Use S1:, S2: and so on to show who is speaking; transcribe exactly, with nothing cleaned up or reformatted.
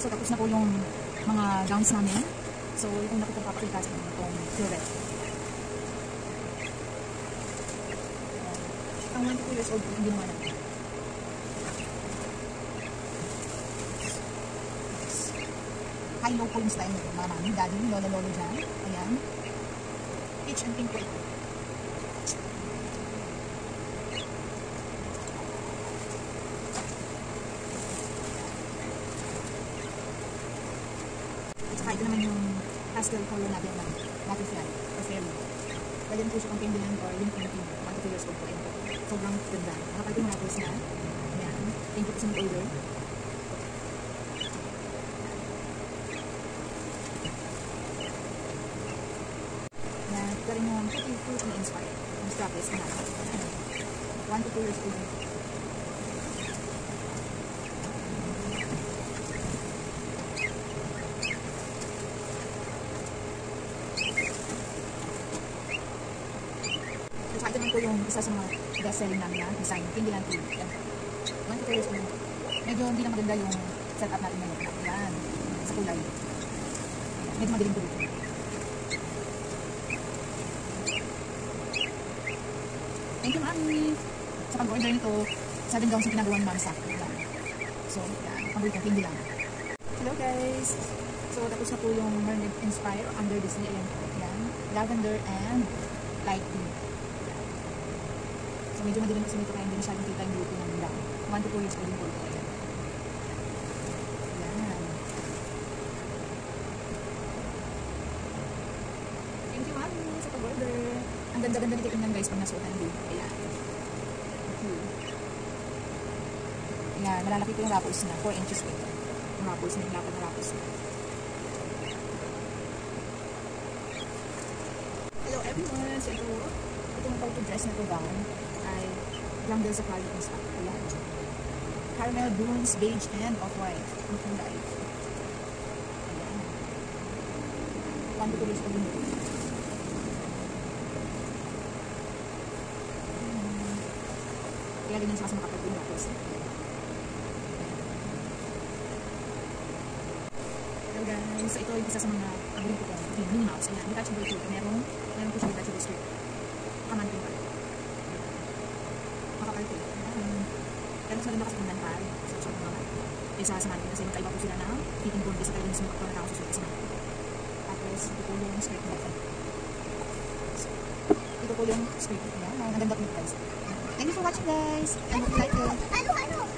S1: So, tapos na po yung mga gowns namin. So, yung na po itong papakita sa inyo itong Florette. Ang one to two years old po, hindi naman natin. High-low po yung style nito, mga mami, daddy, lola, lolo dyan. Ayan. Peach and pink po ito. At saka ito naman yung pastel color natin ng butterfly or fairy. Pwede po siya kung pendulum or yung painting. one to two years old po ito. Sobrang ganda. Nakapalito mo natin na. Ayan. Thank you po sa mag-order. Ito rin yung tutti na-inspire. Yung strapless na natin. one to two years old. At saka ito naman po yung isa sa mga best-selling namin na design. Pindilan two. one to two years old. Medyo hindi na maganda yung setup natin ngayon. Ayan. Sa kulay. Medyo madilim po dito. Thank you, Mami! Sa pag-order nito, seven gowns yung pinagawa ni Mami sa akin. So, yan. Pag-order ko, hindi lang. Hello, guys! So, tapos na po yung Mermaid Inspire under Disney. Ayan po. Yan. Lavender and light blue. Yan. So, medyo madilim kasi nito kaya hindi masyadong kita yung beauty ng gown. one to two years old yung po ito. Ayan. Yan. Thank you, Mami, sa pag-order. Ang ganda-ganda nito tingnan guys pag nasuotan din. Ayan. Okay. Ayan, malalaki po yung ruffles na. four inches po ito. Yung ruffles na, yung lapad na ruffles na. Hello everyone! So ito, itong photo dress na ito gown ay Blangle sa Quality and Stock. Ayan. Caramel, blues, beige, and off-white. Ang kulay. Ayan. one to two years old nito. Kaya ganyan siya kasi makapag-uwi natin. Hello guys, so ito yung isa sa mga paborito ko. Okay, Minnie Mouse. Ayan, detachable ito. Meron, meron po siya detachable skirt. Makamantin pa rin. Makapal ito. Kaya mas maganda kasi kung nanpal. So, so mga kaysa sa mantin kasi magkaiba po sila ng fitting board kasi talagang sa mga aktor na nakasusunod kasi mantin. Tapos, ito po yung skirt natin. So, ito po yung skirt. Ayan, ang ganda po yung price. Thank you for watching guys. I hope you like it.